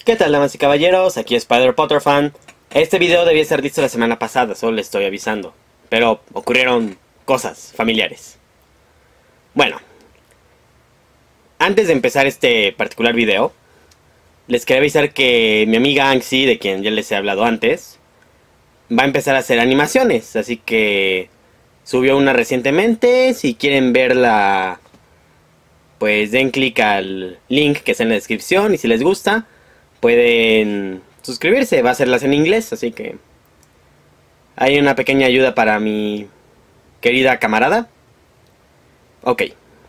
¿Qué tal, damas y caballeros? Aquí Spider Potter Fan. Este video debía ser listo la semana pasada, solo les estoy avisando. Pero ocurrieron cosas familiares. Bueno, antes de empezar este particular video, les quería avisar que mi amiga Anxi, de quien ya les he hablado antes, va a empezar a hacer animaciones. Así que subió una recientemente. Si quieren verla, pues den clic al link que está en la descripción. Y si les gusta, pueden suscribirse. Va a hacerlas en inglés, así que hay una pequeña ayuda para mi querida camarada. Ok.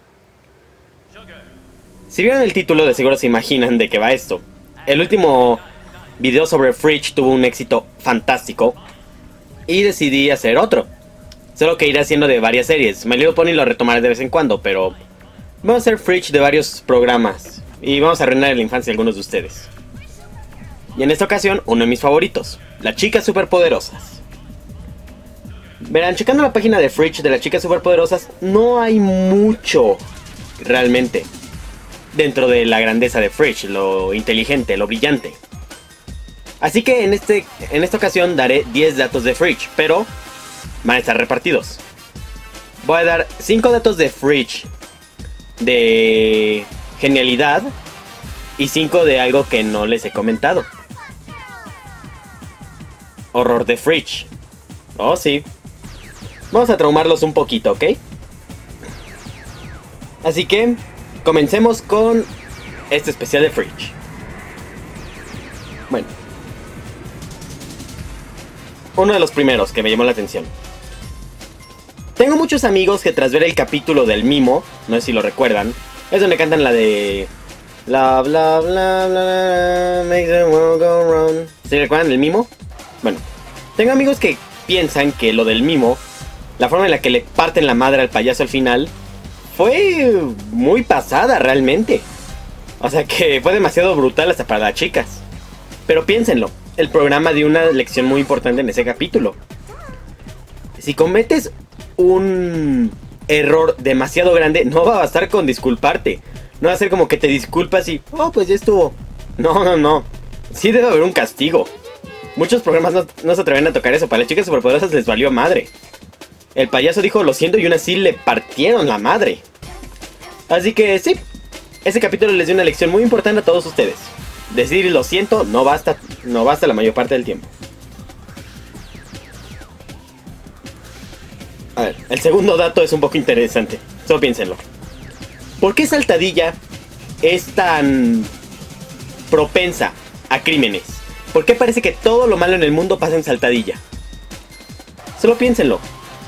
Si vieron el título, de seguro se imaginan de qué va esto. El último video sobre Freach tuvo un éxito fantástico y decidí hacer otro. Solo que iré haciendo de varias series. My Little Pony lo retomaré de vez en cuando, pero vamos a hacer Freach de varios programas y vamos a arruinar la infancia de algunos de ustedes. Y en esta ocasión, uno de mis favoritos, las chicas superpoderosas. Verán, checando la página de Freach de las chicas superpoderosas, no hay mucho realmente dentro de la grandeza de Freach, lo inteligente, lo brillante. Así que en esta ocasión daré 10 datos de Freach, pero van a estar repartidos. Voy a dar 5 datos de Freach de genialidad y 5 de algo que no les he comentado. Horror de Freach. Oh, sí. Vamos a traumarlos un poquito, ¿ok? Así que comencemos con este especial de Freach. Bueno, uno de los primeros que me llamó la atención. Tengo muchos amigos que tras ver el capítulo del Mimo, no sé si lo recuerdan, es donde cantan la de bla bla bla bla bla, makes the world go round. ¿Se recuerdan del Mimo? Bueno, tengo amigos que piensan que lo del Mimo, la forma en la que le parten la madre al payaso al final, fue muy pasada realmente. O sea que fue demasiado brutal hasta para las chicas. Pero piénsenlo, el programa dio una lección muy importante en ese capítulo. Si cometes un error demasiado grande, no va a bastar con disculparte. No va a ser como que te disculpas y oh, pues ya estuvo. No. Sí debe haber un castigo. Muchos programas no se atreven a tocar eso. Para las chicas superpoderosas les valió madre. El payaso dijo lo siento y aún así le partieron la madre. Así que sí, ese capítulo les dio una lección muy importante a todos ustedes. Decir lo siento no basta la mayor parte del tiempo. A ver, el segundo dato es un poco interesante. Solo piénsenlo. ¿Por qué Saltadilla es tan propensa a crímenes? ¿Por qué parece que todo lo malo en el mundo pasa en Saltadilla? Solo piénsenlo.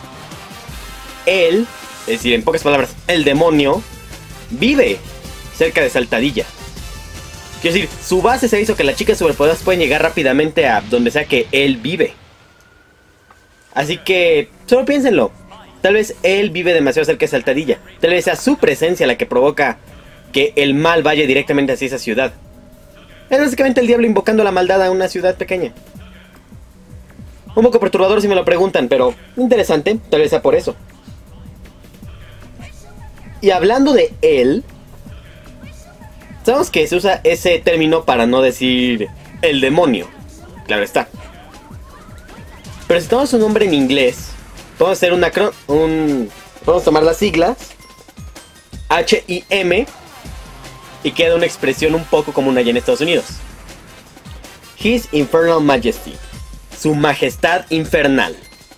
Él, es decir, en pocas palabras, el demonio, vive cerca de Saltadilla. Quiero decir, su base se hizo que las chicas superpoderosas pueden llegar rápidamente a donde sea que él vive. Así que, solo piénsenlo. Tal vez él vive demasiado cerca de Saltadilla. Tal vez sea su presencia la que provoca que el mal vaya directamente hacia esa ciudad. Es básicamente el diablo invocando la maldad a una ciudad pequeña. Un poco perturbador si me lo preguntan, pero interesante, tal vez sea por eso. Y hablando de él, sabemos que se usa ese término para no decir el demonio. Claro está. Pero si tomamos su nombre en inglés, podemos hacer podemos tomar las siglas H-I-M y queda una expresión un poco común allá en Estados Unidos. His Infernal Majesty. Su majestad infernal.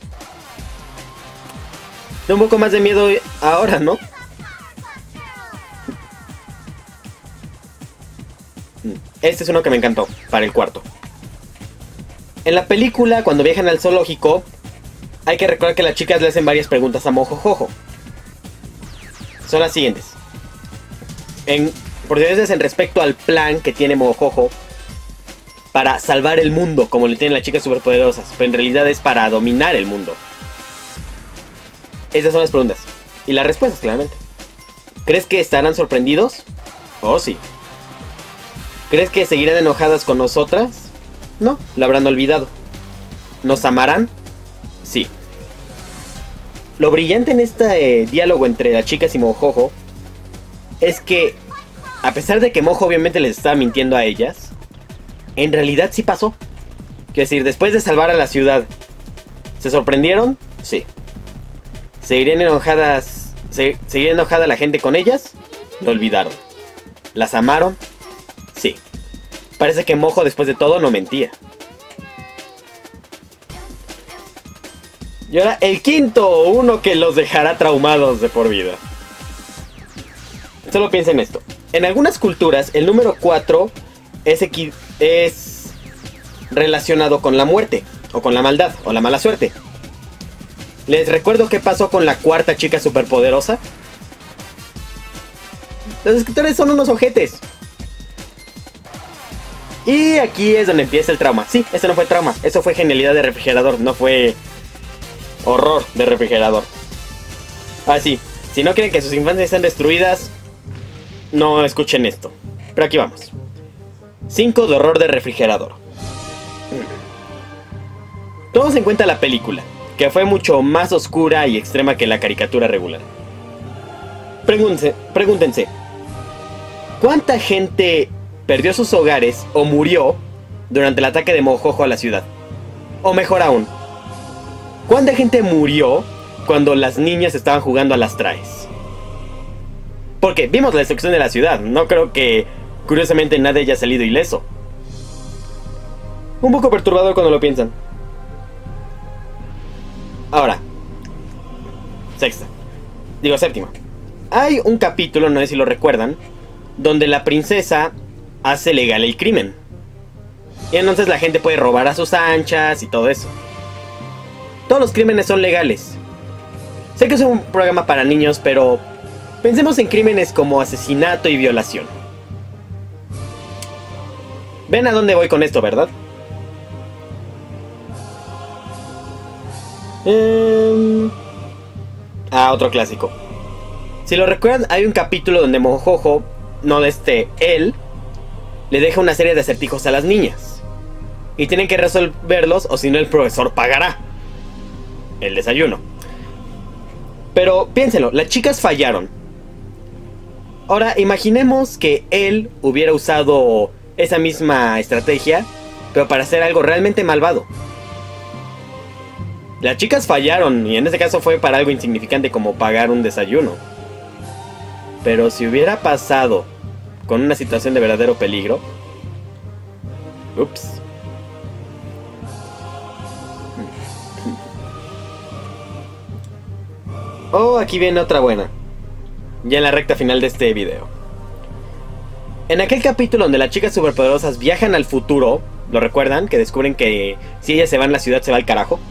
Da un poco más de miedo ahora, ¿no? Este es uno que me encantó, para el cuarto. En la película, cuando viajan al zoológico, hay que recordar que las chicas le hacen varias preguntas a Mojojojo. Son las siguientes. Por veces en respecto al plan que tiene Mojojojo para salvar el mundo, como le tienen las chicas superpoderosas, pero en realidad es para dominar el mundo. Esas son las preguntas. Y las respuestas, claramente. ¿Crees que estarán sorprendidos? Oh, sí. ¿Crees que seguirán enojadas con nosotras? No, lo habrán olvidado. ¿Nos amarán? Sí. Lo brillante en este diálogo entre las chicas y Mojojojo es que, a pesar de que Mojo obviamente les estaba mintiendo a ellas, en realidad sí pasó. Quiero decir, después de salvar a la ciudad, ¿se sorprendieron? Sí. ¿Seguirían enojadas? ¿Seguiría enojada la gente con ellas? Lo olvidaron. ¿Las amaron? Sí. Parece que Mojo, después de todo, no mentía. Y ahora el quinto, uno que los dejará traumados de por vida. Solo piensen en esto. En algunas culturas, el número 4 es relacionado con la muerte, o con la maldad, o la mala suerte. Les recuerdo qué pasó con la cuarta chica superpoderosa. Los escritores son unos ojetes. Y aquí es donde empieza el trauma. Sí, eso no fue trauma, eso fue genialidad de refrigerador, no fue horror de refrigerador. Así, si no quieren que sus infancias estén destruidas, no escuchen esto. Pero aquí vamos. 5 de horror de refrigerador. Tomamos en cuenta la película, que fue mucho más oscura y extrema que la caricatura regular. Pregúntense, ¿cuánta gente perdió sus hogares o murió durante el ataque de Mojojojo a la ciudad? O mejor aún, ¿cuánta gente murió cuando las niñas estaban jugando a las traes? Porque vimos la destrucción de la ciudad, no creo que curiosamente nadie haya salido ileso. Un poco perturbador cuando lo piensan. Ahora, séptima. Hay un capítulo, no sé si lo recuerdan, donde la princesa hace legal el crimen. Y entonces la gente puede robar a sus anchas y todo eso. Todos los crímenes son legales. Sé que es un programa para niños, pero pensemos en crímenes como asesinato y violación. ¿Ven a dónde voy con esto, verdad? Otro clásico. Si lo recuerdan, hay un capítulo donde Mojojojo, él, le deja una serie de acertijos a las niñas. Y tienen que resolverlos, o si no el profesor pagará el desayuno. Pero piénsenlo, las chicas fallaron. Ahora imaginemos que él hubiera usado esa misma estrategia, pero para hacer algo realmente malvado. Las chicas fallaron, y en este caso fue para algo insignificante como pagar un desayuno. Pero si hubiera pasado con una situación de verdadero peligro... Ups. Oh, aquí viene otra buena. Ya en la recta final de este video. En aquel capítulo donde las chicas superpoderosas viajan al futuro, ¿lo recuerdan? Que descubren que si ellas se van, la ciudad se va al carajo.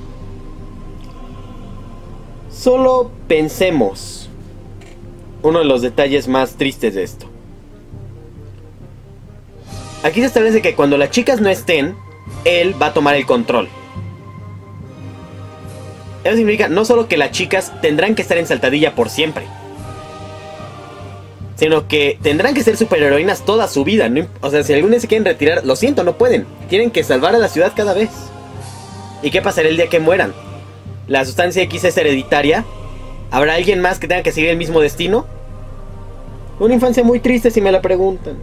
Solo pensemos uno de los detalles más tristes de esto. Aquí se establece que cuando las chicas no estén, él va a tomar el control. Eso significa no solo que las chicas tendrán que estar en Saltadilla por siempre, sino que tendrán que ser superheroínas toda su vida. O sea, si algún día se quieren retirar, lo siento, no pueden. Tienen que salvar a la ciudad cada vez. ¿Y qué pasará el día que mueran? ¿La sustancia X es hereditaria? ¿Habrá alguien más que tenga que seguir el mismo destino? Una infancia muy triste si me la preguntan.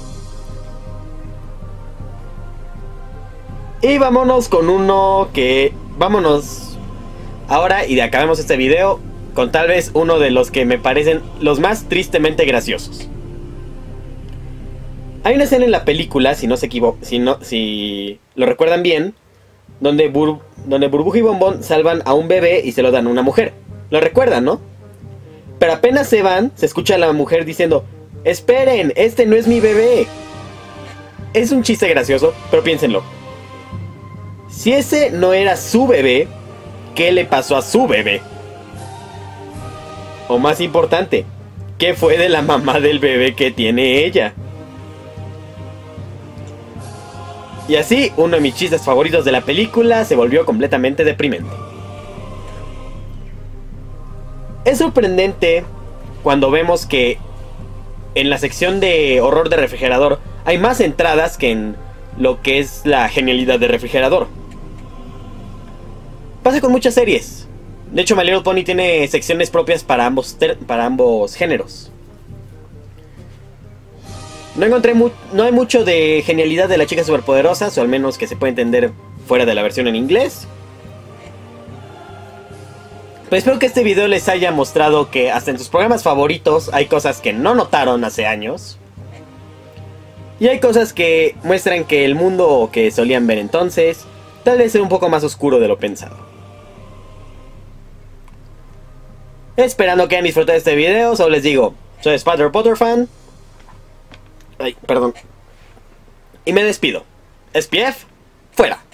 Y vámonos con uno que... Vámonos ahora y acabemos este video con tal vez uno de los que me parecen los más tristemente graciosos. Hay una escena en la película, si lo recuerdan bien, donde Burbuja y Bombón salvan a un bebé y se lo dan a una mujer. Lo recuerdan, ¿no? Pero apenas se van, se escucha a la mujer diciendo: ¡esperen! ¡Este no es mi bebé! Es un chiste gracioso, pero piénsenlo. Si ese no era su bebé, ¿qué le pasó a su bebé? O más importante, ¿qué fue de la mamá del bebé que tiene ella? Y así, uno de mis chistes favoritos de la película se volvió completamente deprimente. Es sorprendente cuando vemos que en la sección de horror de refrigerador hay más entradas que en lo que es la genialidad de refrigerador. Pasa con muchas series. De hecho, My Little Pony tiene secciones propias para ambos géneros. No hay mucho de genialidad de las chicas superpoderosas, o al menos que se puede entender fuera de la versión en inglés. Pero espero que este video les haya mostrado que hasta en sus programas favoritos hay cosas que no notaron hace años. Y hay cosas que muestran que el mundo que solían ver entonces tal vez es un poco más oscuro de lo pensado. Esperando que hayan disfrutado de este video, solo les digo, soy Spider Potter fan. Ay, perdón. Y me despido. SPF, fuera.